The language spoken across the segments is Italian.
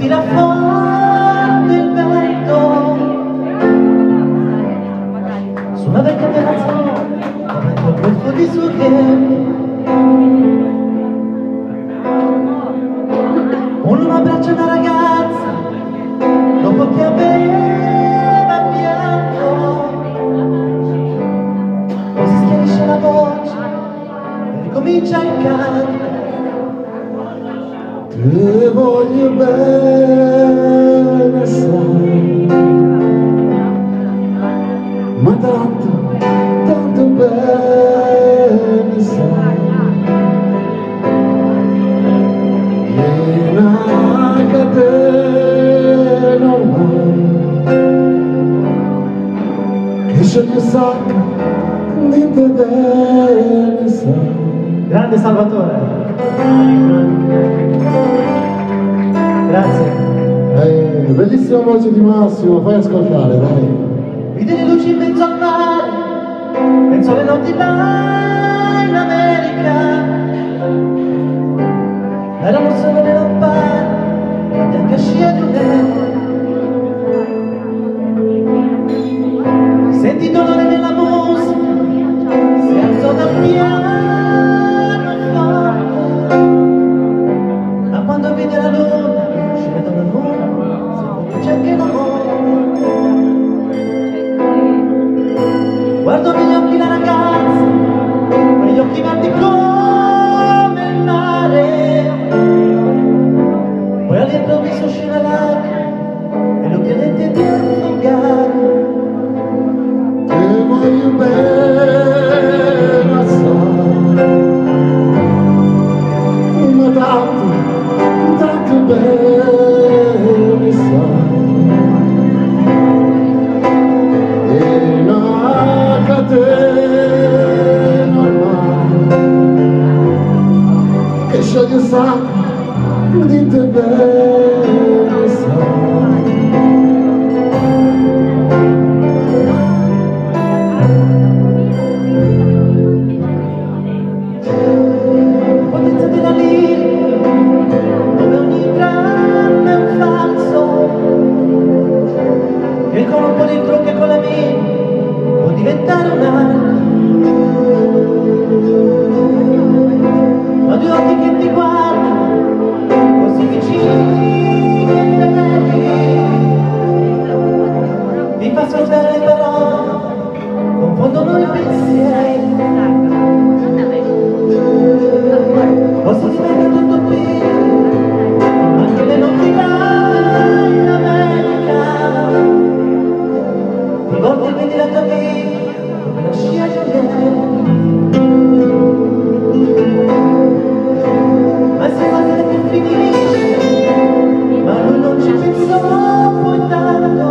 tira forte il vento su una vecchia terrazza come quel golfo di Sorrento. Uno abbraccia una ragazza dopo che aveva pianto, poi si schiarisce la voce e ricomincia il canto. Te voglio bene, sai, ma tanto, tanto bene, sai, e una catena ormai, che sceglie sacca di te bene, sai. Grande Salvatore. Grazie. Bellissima voce di Massimo, fai ascoltare, dai. Vide le luci in mezzo al mare, penso alle notti là in America. Erano solo le lampade, la bianca scia di un neve. Senti il dolore nella musica, si alzò dal piano forte. Ma quando vide la luna uscire dalla luna, si c'è che l'amore. Guardo negli occhi la ragazza, quegli occhi verdi come il mare. Poi all'improvviso uscì una lacrima e lo chiedette di affogare. Te voglio bene, assai, ma tanto, tanto bene, sai, e una catena ormai, che scioglie sacco di te bene, sai. Potenza della lirica, dove ogni dramma è un falso, e il colpo dentro che con la mia può diventare un altro. Ho due occhi che ti guardano così vicini e brevi, mi fa ascoltare le parole, confondono i pensieri. Posso diventare tutto qui, anche le notti là in America. Ti volte vedi la tua vita come la scia di un neve. Ma se guarda che finisce, ma lui non ci pensò poi tanto.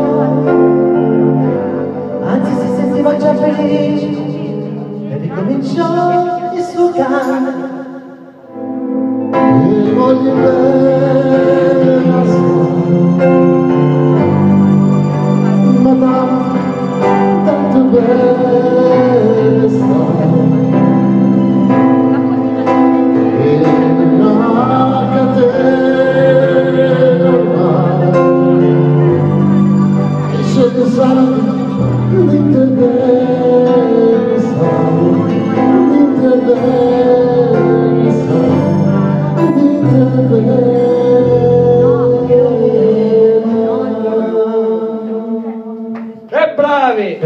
Anzi si sentiva già felice e ricominciò il suo canto. Te voglio bene, assai, ma tanto, tanto bene, sai, e una catena ormai, che sceglie sacco di te bene, sai, di te bene, sai. E bravi!